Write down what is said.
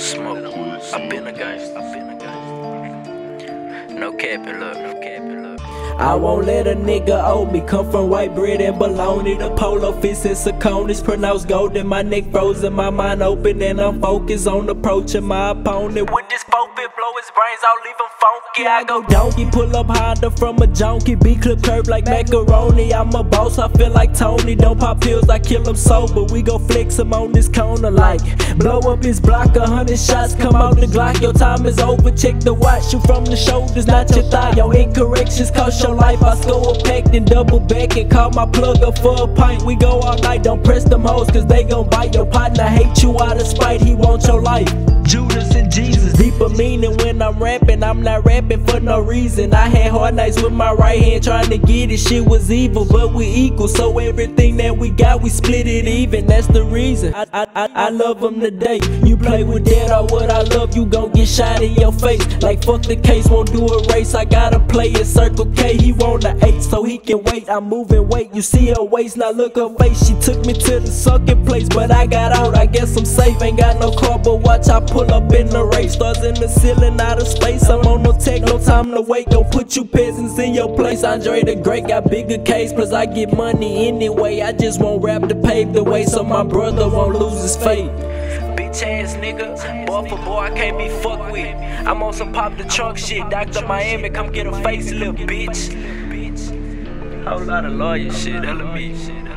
smoke. I been a gangster. No capping, look. I won't let a nigga owe me. Come from white bread and bologna. The polo fits and Saucony's pronounced golden. My neck frozen, my mind open, and I'm focused on approaching my opponent. With this pulpit, blow his brains out, leave him funky. I go donkey, pull up Honda from a junkie. B-clip curve like macaroni. I'm a boss, I feel like Tony. Don't pop pills, I kill him sober. We go flex him on this corner like blow up his block. 100 shots come out the Glock. Your time is over, check the watch. Shoot from the shoulders, not your thigh. Your incorrections cost your life. I score a pack, then double back and call my plug up for a pint. We go all night, don't press them hoes, cause they gon' bite. Your partner hate you out of spite, he wants your life. Judas and Jesus, deeper meaning when I'm rapping. I'm not rapping for no reason. I had hard nights with my right hand trying to get it. Shit was evil, but we equal. So everything that we got, we split it even. That's the reason I love him today. You play with that or what I love, you gon' get shot in your face. Like fuck the case, won't do a race. I gotta play it Circle K. He want the 8 so he can wait. I'm moving weight, you see her waist, now look her face. She took me to the sucking place, but I got out. I guess I'm safe, ain't got no car, but watch I pull up in the race. Stars in the ceiling, out of space. I'm on no tech, no time to wait. Don't put you peasants in your place. Andre the Great got bigger case, plus I get money anyway. I just want rap to pave the way so my brother won't lose his faith. Bitch ass nigga, boy for boy I can't be fucked with. I'm on some pop the trunk shit. Dr. Miami, come get a facelift, bitch. Whole lot of lawyer shit, hella me.